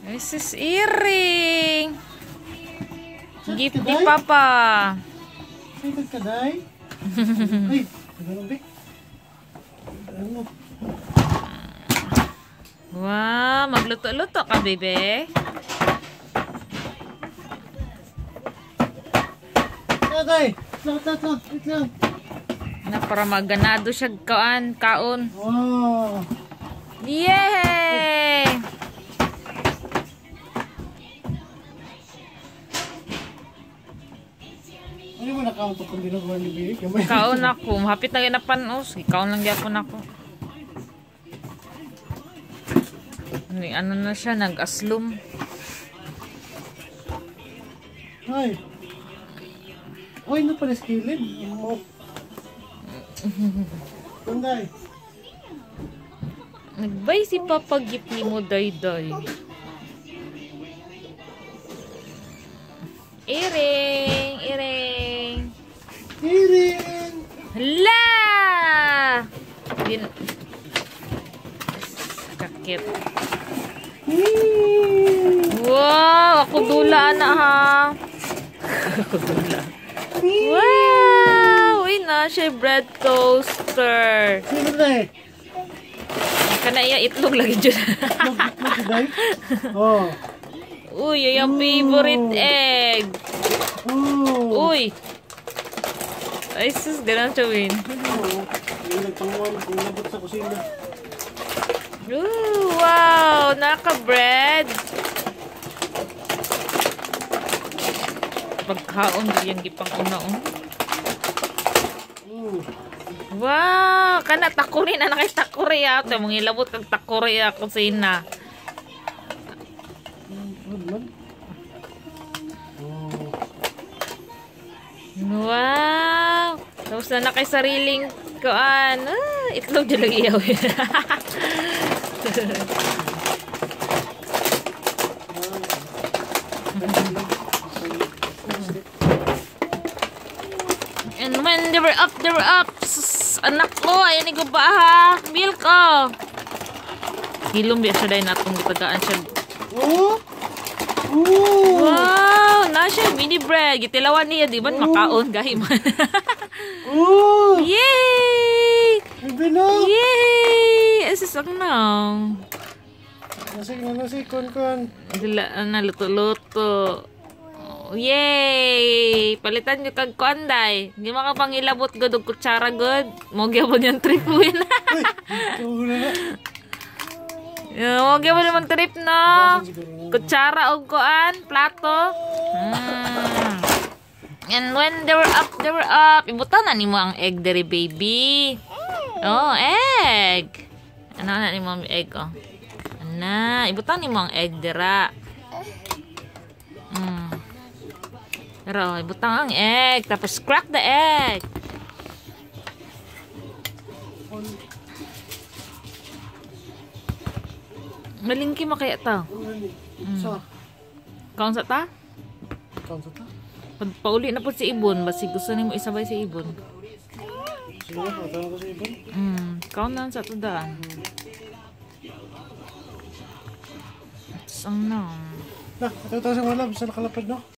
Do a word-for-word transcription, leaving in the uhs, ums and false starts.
This is earring. Gift ni Papa. Excited ka, Day? Ay, ano ba? Ano? Wow, magluto-luto ka, bebe. Ano, Day? Lakot, lakot, wait lang. Na para maganado siya kaan, kaon. Wow. Yay! Ano mo nakaon pa kung ginagawa ni Big? Gamay. Kaon ako. Hapit na ginapanos. Kaon lang gyapon ako. Ni ano na siya, nag-aslum. Ay. Ay, ano pala skillet? Oh. Tunday. Nagbay si Papa gift ni mo, day-day. Iring! Iring! Iring! Hala! Din... Kakit. Wow! Ako dula na ha! Ako dula. Wow! Uy na siya bread toaster. Sino na eh? Kana iya itlog lagi dyan. Itlog si Day? Oh. Uy, yung favorite egg. Oh. Uy! Ay sus, ganun siya win. Oo. Yung nagpanguhan kung nabot sa kusina. Ooh, wow! Naka-bread! Pagkaon yung gipang una-un. Oh. Wow! Kana takuri na nakay takuri ato. Mga ilabot kag takuri a kusina. Ano man? Oh. Wow! Tapos na nakay sariling kuan. Ah, itlog dyan lang iyaw. And when they were up, they were up. Sus, anak ko, ayan ni ba ha? Milk ko. Hilom biya siya dahil natong gitagaan siya. Oh! Oh! Wow! Na siya, mini bread. Gitilawan niya, di ba? Makaon, gahiman. Oh! Yay! Ang binog! Yay! Asisang na. Nasik na nasik, kon-kon. Dila, na, luto-luto. Oh, yay! Palitan nyo kag kuanday. Hindi makapangilabot good og kutsara good. Mogya mo yung trip win. Uy! Ito na na. Mogya mo naman trip no. Kutsara og kuan, plato. Mm. And when they were up, they were up. Ibutan na ni mo ang egg dere, baby. Oh, egg. Ano na ni mo ang egg, oh. Ana, ibutan ni mo ang egg dera. Mm. Pero, ibutang ang egg. Tapos, crack the egg. Malingki mo kaya ito. Mm. Sa? Kaon sa ta? Kaon sa ta? Pag pauli na po si Ibon. Basi gusto ni mo isabay si Ibon. Sige na, pagkaon ko sa ibon. Mm. Kaon na sa tudaan. Sang na. Na, ito ito sa mga labs, sa nakalapad no?